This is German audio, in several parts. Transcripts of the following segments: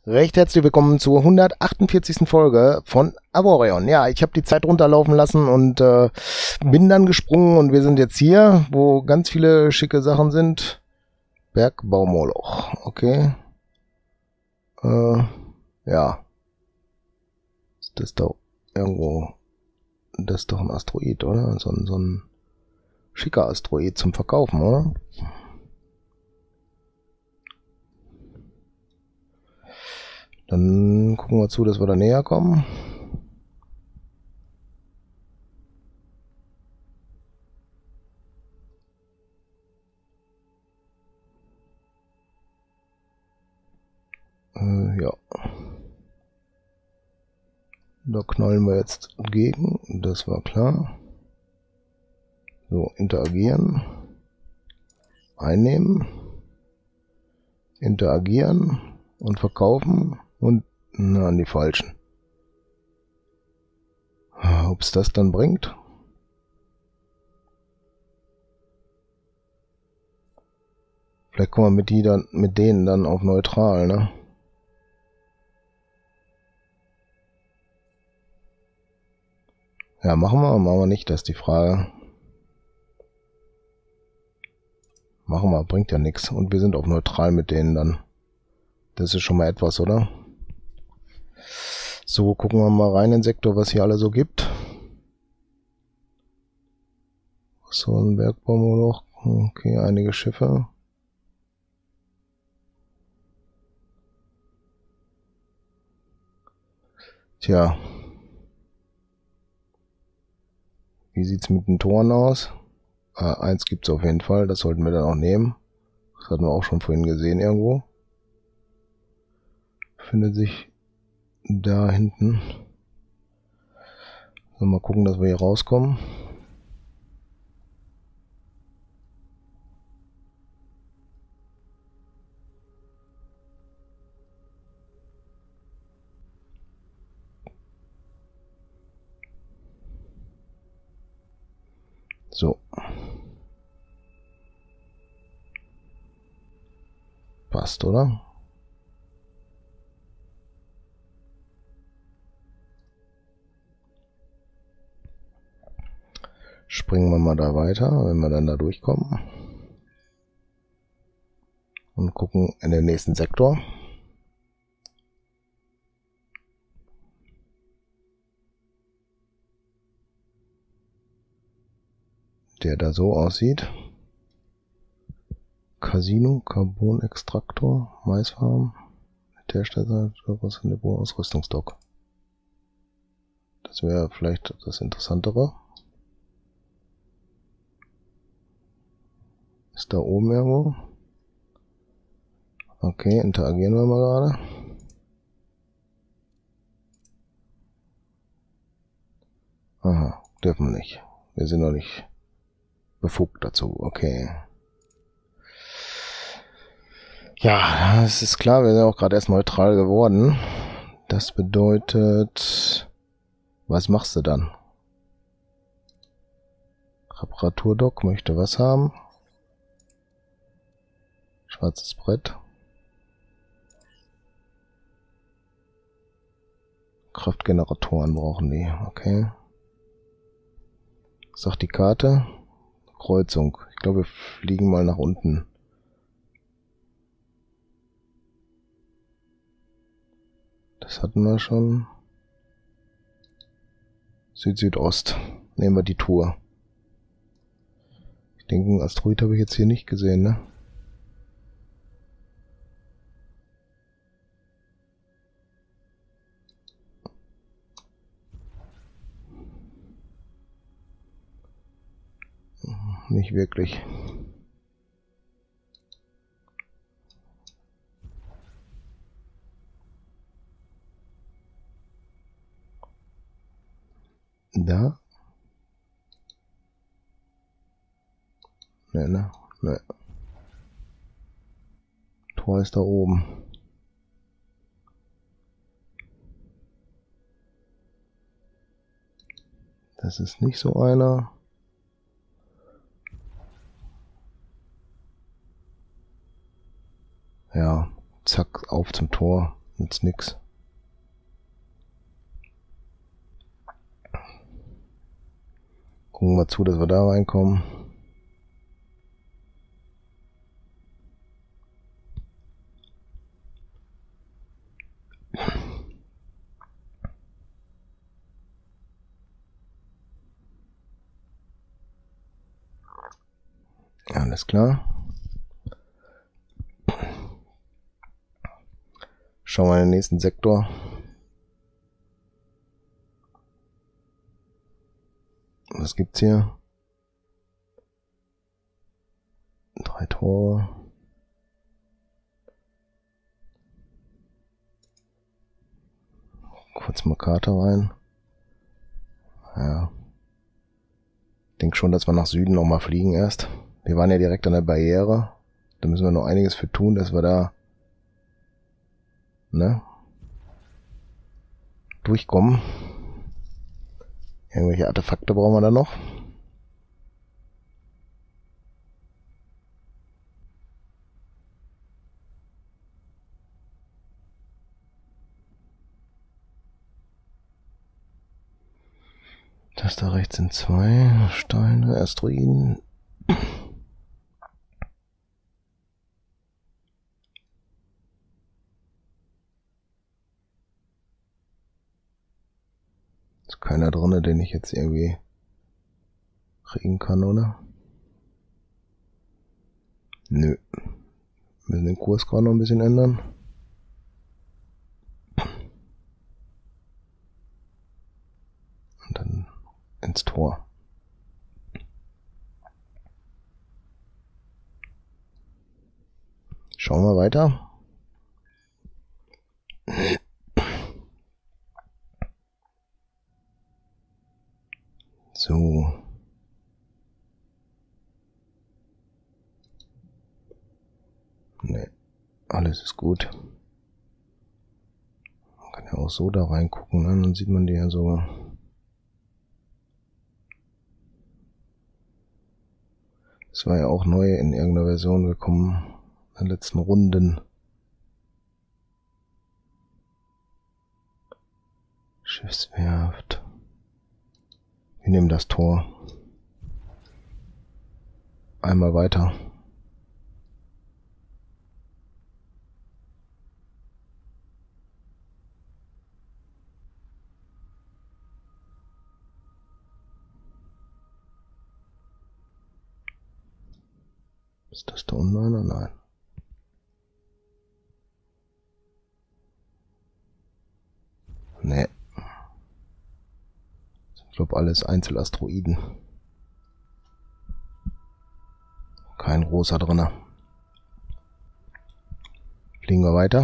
Recht herzlich willkommen zur 148. Folge von Avorion. Ja, ich habe die Zeit runterlaufen lassen und bin dann gesprungen und wir sind jetzt hier, wo ganz viele schicke Sachen sind. Bergbaumoloch, okay. Ja. Das ist doch irgendwo, das ist doch ein Asteroid, oder? So ein schicker Asteroid zum Verkaufen, oder? Dann gucken wir zu, dass wir da näher kommen. Ja. Da knallen wir jetzt gegen, das war klar. So, interagieren. Einnehmen. Interagieren. Und verkaufen. Und an die falschen. Ob es das dann bringt? Vielleicht kommen wir mit denen dann auf neutral, ne? Ja, machen wir nicht, das ist die Frage. Machen wir, bringt ja nichts. Und wir sind auf neutral mit denen dann. Das ist schon mal etwas, oder? So, gucken wir mal rein in den Sektor, was hier alle so gibt. So ein Bergbaumoloch. Okay, einige Schiffe. Tja. Wie sieht's mit den Toren aus? Eins gibt's auf jeden Fall, das sollten wir dann auch nehmen. Das hatten wir auch schon vorhin gesehen irgendwo. Findet sich da hinten. So, mal gucken, dass wir hier rauskommen. So. Passt, oder? Springen wir mal da weiter, wenn wir dann da durchkommen. Und gucken in den nächsten Sektor. Der da so aussieht. Casino, Carbonextraktor, Maisfarm, Hersteller, Ausrüstungsdock. Das wäre vielleicht das Interessantere. Ist da oben irgendwo? Okay, interagieren wir mal gerade. Aha, dürfen wir nicht. Wir sind noch nicht befugt dazu. Okay. Ja, es ist klar, wir sind auch gerade erst neutral geworden. Das bedeutet, was machst du dann? Reparaturdock möchte was haben. Schwarzes Brett. Kraftgeneratoren brauchen die, okay. Was sagt die Karte? Kreuzung. Ich glaube, wir fliegen mal nach unten. Das hatten wir schon. Süd-Südost. Nehmen wir die Tour. Ich denke, einen Asteroid habe ich jetzt hier nicht gesehen, ne? Nicht wirklich. Da? Ne. Tor ist da oben. Das ist nicht so einer. Ja, zack, auf zum Tor. Nützt nix. Gucken wir zu, dass wir da reinkommen. Alles klar. Schauen wir in den nächsten Sektor. Was gibt's hier? 3 Tore. Kurz mal Karte rein. Ja. Ich denke schon, dass wir nach Süden noch mal fliegen erst. Wir waren ja direkt an der Barriere. Da müssen wir noch einiges für tun, dass wir da durchkommen. Irgendwelche Artefakte brauchen wir da noch. Das da rechts sind 2 Steine, Asteroiden. Ist keiner drin, den ich jetzt irgendwie kriegen kann, oder? Nö. Müssen den Kurs gerade noch ein bisschen ändern. Und dann ins Tor. Schauen wir weiter. So. Ne, alles ist gut. Man kann ja auch so da reingucken, ne? Dann sieht man die ja so. Das war ja auch neu in irgendeiner Version gekommen. In den letzten Runden. Schiffswerft. Wir nehmen das Tor. Einmal weiter. Ist das da unten einer? Nein. Nee. Ich glaube alles Einzelasteroiden. Kein großer drinne. Fliegen wir weiter.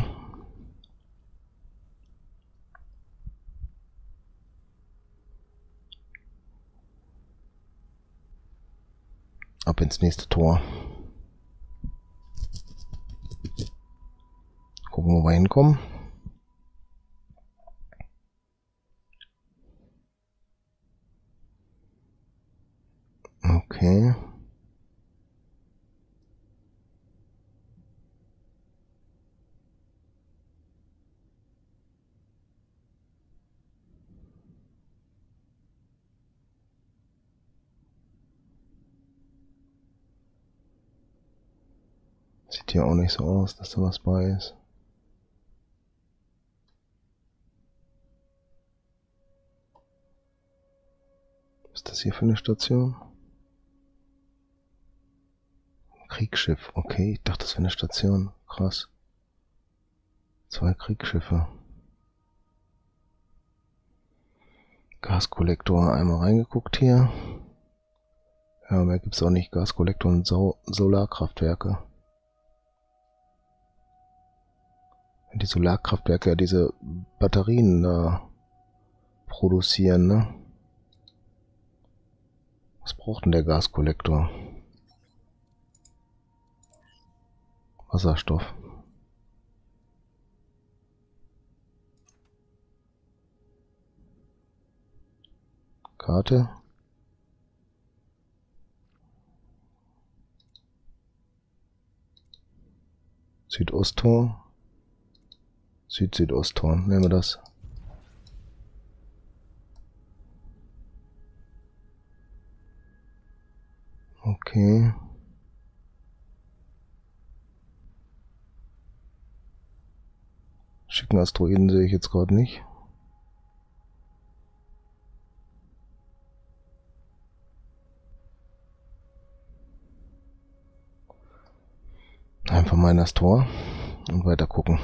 Ab ins nächste Tor. Gucken, wo wir hinkommen. Okay. Sieht hier auch nicht so aus, dass da was bei ist. Was ist das hier für eine Station? Kriegsschiff. Okay, ich dachte, das wäre eine Station. Krass. 2 Kriegsschiffe. Gaskollektor. Einmal reingeguckt hier. Ja, mehr gibt's auch nicht. Gaskollektor und Solarkraftwerke. Die Solarkraftwerke ja diese Batterien da produzieren, ne? Was braucht denn der Gaskollektor? Wasserstoff. Karte. Südosttor. Süd-Südosttor. Nehmen wir das. Okay. Schicken Asteroiden sehe ich jetzt gerade nicht. Einfach mal in das Tor und weiter gucken.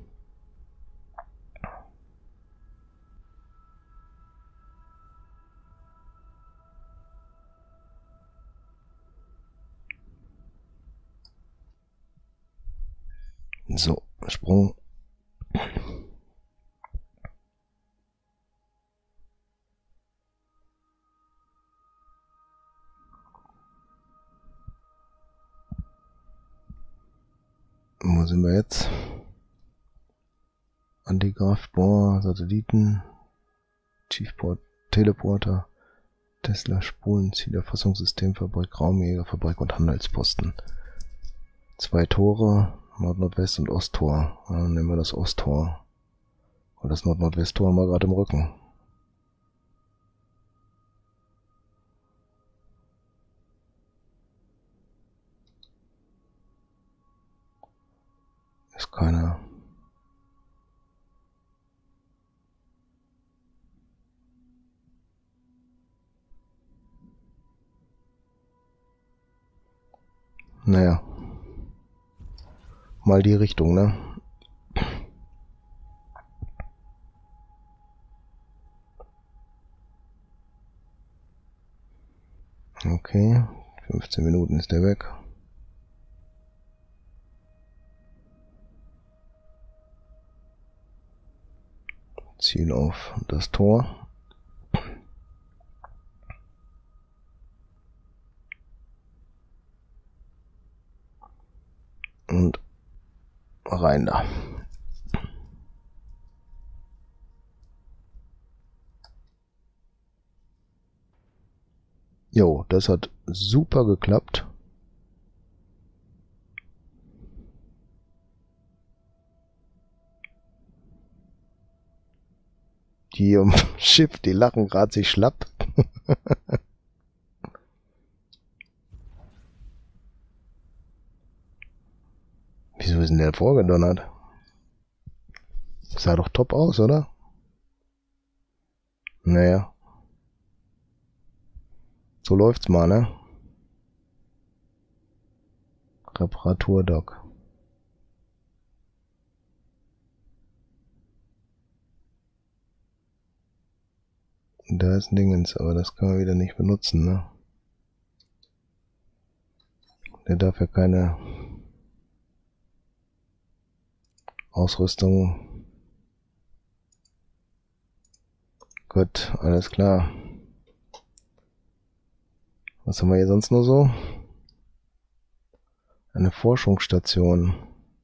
So, Sprung. Wo sind wir jetzt? Antigrafbohr, Satelliten, Chiefport, Teleporter, Tesla, Spulen, Zielerfassungssystem, Fabrik, Raumjäger, Fabrik und Handelsposten. 2 Tore, Nord-Nordwest und Osttor. Dann nehmen wir das Osttor. Und das Nord-Nordwest-Tor haben wir gerade im Rücken. Ist keiner. Naja. Mal die Richtung, ne? Okay. 15 Minuten ist der weg. Ziel auf das Tor. Und rein da. Jo, das hat super geklappt. Die im Schiff, die lachen gerade sich schlapp. Wieso ist denn der vorgedonnert? Sah doch top aus, oder? Naja. So läuft's mal, ne? Reparaturdock. Da ist ein Dingens, aber das kann man wieder nicht benutzen, ne? Der darf ja keine Ausrüstung. Gut, alles klar. Was haben wir hier sonst nur so? Eine Forschungsstation.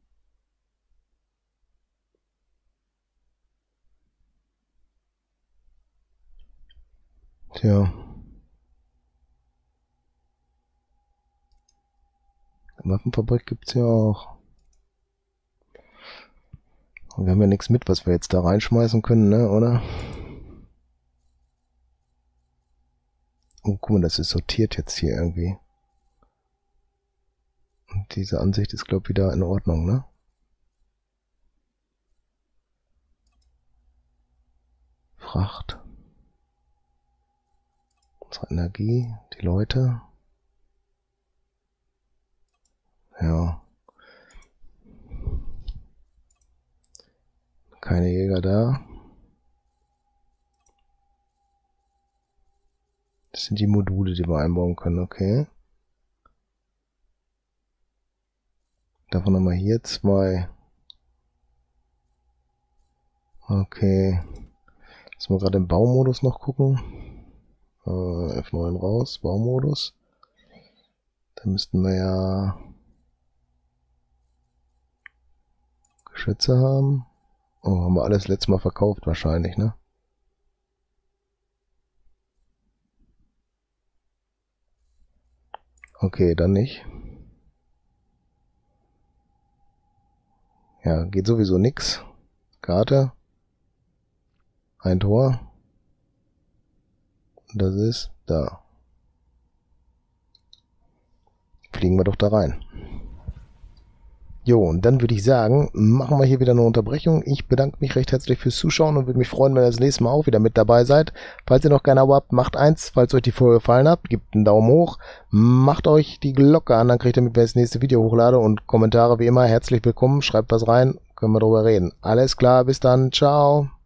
Tja. Eine Waffenfabrik gibt's ja auch. Und wir haben ja nichts mit, was wir jetzt da reinschmeißen können, ne, oder? Oh, guck mal, das ist sortiert jetzt hier irgendwie. Und diese Ansicht ist, glaube ich, wieder in Ordnung, ne? Fracht. Unsere Energie, die Leute. Ja. Keine Jäger da. Das sind die Module, die wir einbauen können, okay. Davon haben wir hier 2. Okay. Müssen wir gerade im Baumodus noch gucken. F9 raus, Baumodus. Da müssten wir ja Geschütze haben. Oh, haben wir alles letztes Mal verkauft wahrscheinlich, ne? Okay, dann nicht. Ja, geht sowieso nix. Karte. Ein Tor. Und das ist da. Fliegen wir doch da rein. Jo, und dann würde ich sagen, machen wir hier wieder eine Unterbrechung. Ich bedanke mich recht herzlich fürs Zuschauen und würde mich freuen, wenn ihr das nächste Mal auch wieder mit dabei seid. Falls ihr noch kein Abo habt, macht eins. Falls euch die Folge gefallen hat, gebt einen Daumen hoch. Macht euch die Glocke an, dann kriegt ihr mit, wenn ich das nächste Video hochlade. Und Kommentare wie immer herzlich willkommen. Schreibt was rein, können wir drüber reden. Alles klar, bis dann. Ciao.